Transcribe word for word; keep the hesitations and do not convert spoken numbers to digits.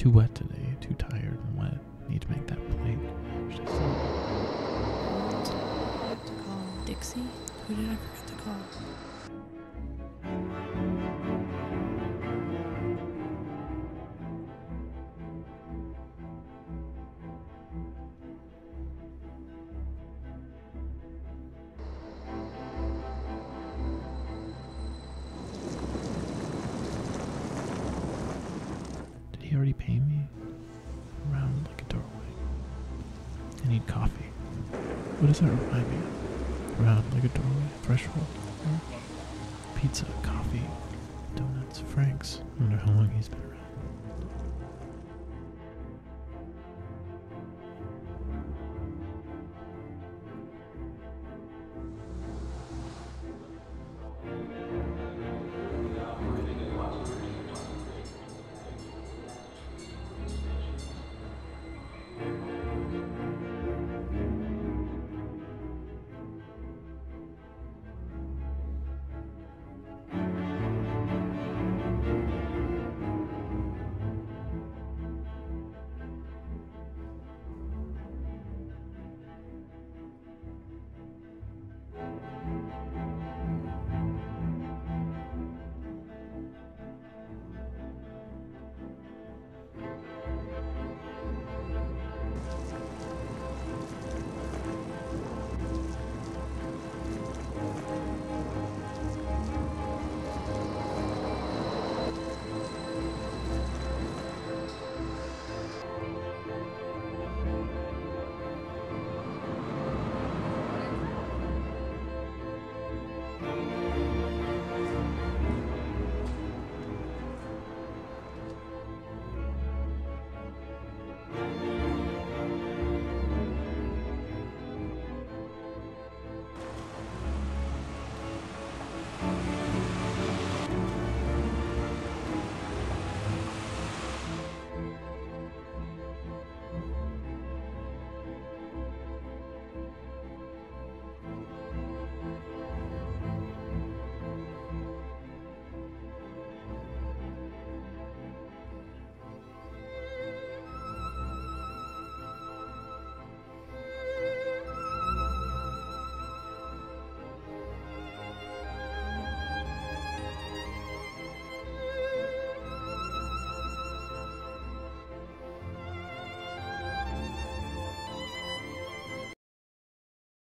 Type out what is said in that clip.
Too wet today, too tired and wet. Need to make that plate. Should I say? I have to call Dixie. Who did I forget to call? Did he already pay me? Around like a doorway. I need coffee. What does that remind me of? Round like a doorway, threshold, pizza, coffee, donuts, Frank's. I wonder how long he's been